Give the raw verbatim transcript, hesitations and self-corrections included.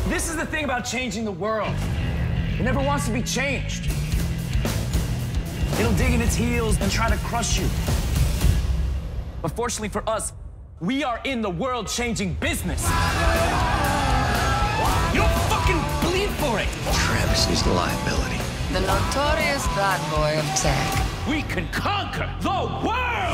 This is the thing about changing the world. It never wants to be changed. It'll dig in its heels and try to crush you. But fortunately for us, we are in the world-changing business. You don't fucking bleed for it. Travis is the liability. The notorious bad boy of tech. We can conquer the world!